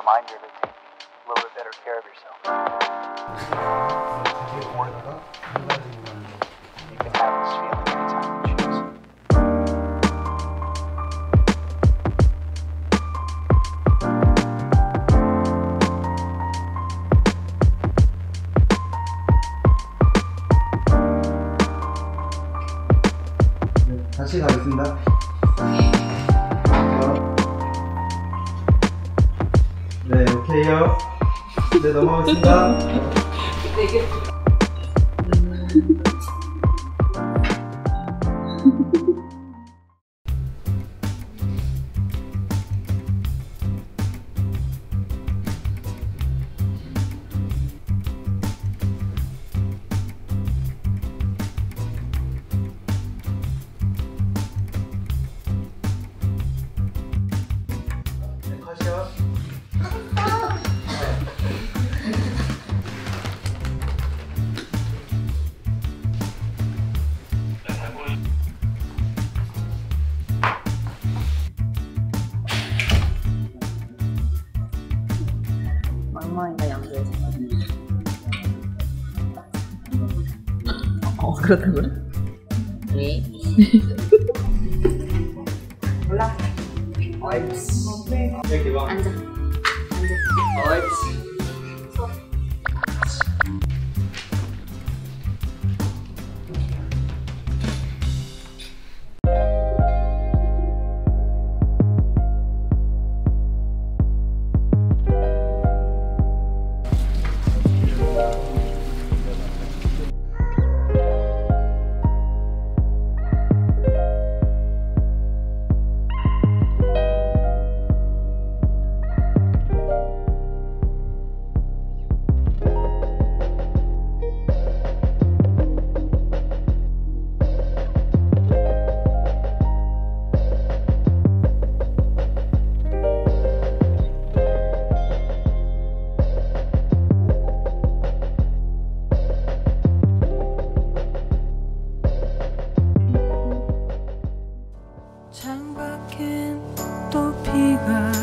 remind you to take a little bit better care of yourself. You can have this feeling anytime you choose. 다시 가겠습니다. 네, 오케이요. 네, 넘어가겠습니다. 네, 컷이요. 막막이가 양보해서. 그렇다고요? 네. 몰라. 옳지. 이렇게 봐. 앉아. 옳지. 손. 창밖엔 또 비가